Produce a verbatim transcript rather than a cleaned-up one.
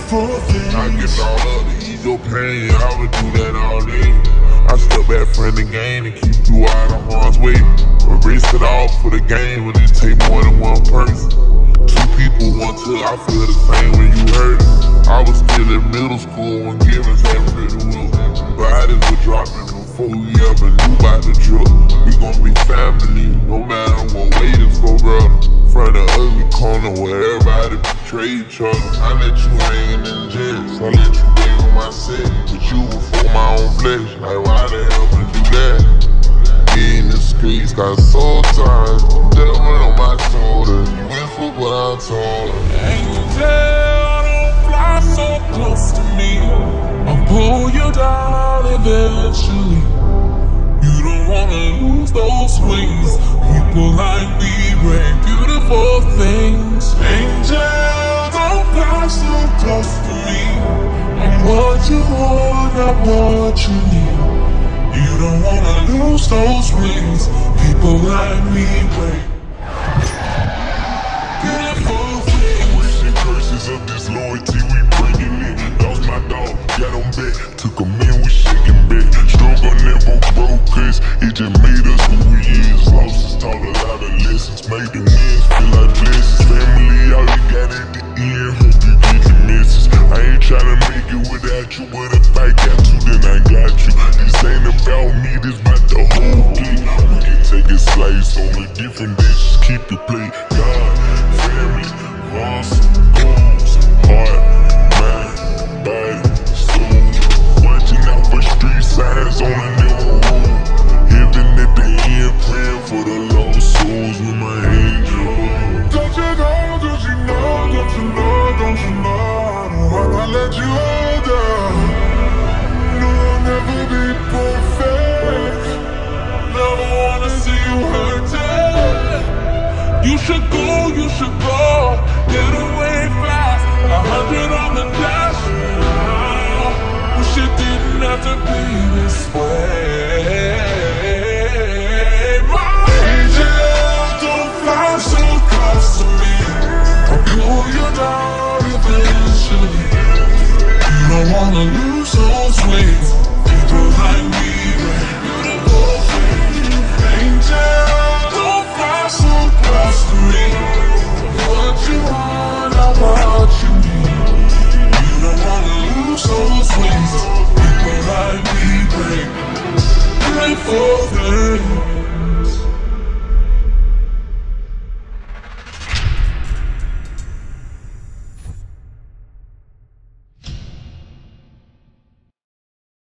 beautiful things. I get all up to ease your pain, I would do that all day. I step back from the game and keep you out of harm's way. Erase it all for the game when it take more than one person. Two people, one till I feel the same when you heard it. I was still in middle school when givens had pretty will. Bodies were dropping before we ever knew about the drill. We gon' be family, no matter what waiting for, brother. From the ugly corner where everybody betray each other. I let you hang in jail, so I let you bang on my set. But you before my own flesh, like why the hell would you do that? Me in the streets got soul ties, devil on my shoulder. You went for what I told her. Angel, don't fly so close to me. I'll pull you down eventually. You don't wanna lose those wings. People like me bring beautiful things. Angel, don't fly so close to me. I'm what you want, not what you need. You don't wanna lose those wings. People like me bring beautiful things. Wishing curses of disloyalty, we bringing it. Lost my dog, got on back, took a man, we shaking back. Struggle never broke us, it just made us who we is. Lost us, taught a lot of lessons, made the wins feel like blessings. Family, all you got at the end, hope you get the message. I ain't tryna make it without you, but if I got you, then I got you. This ain't about me, this about the whole game. We can take a slice on a different dish, just keep your plate. God, family, hustle, goals, heart, mind, body, soul. Watching out for street signs on a new road. Heaven at the end, praying for the lost souls with my angel. Don't you know, don't you know, don't you know, don't you know, I don't wanna let you down. No, I'll never be perfect. Never wanna see you hurting. You should go, you should go. Get away fast, a hundred on the dash. Wish it didn't have to be this way. My angel, don't fly so close to me. I'll pull you down eventually. You don't wanna lose those wings.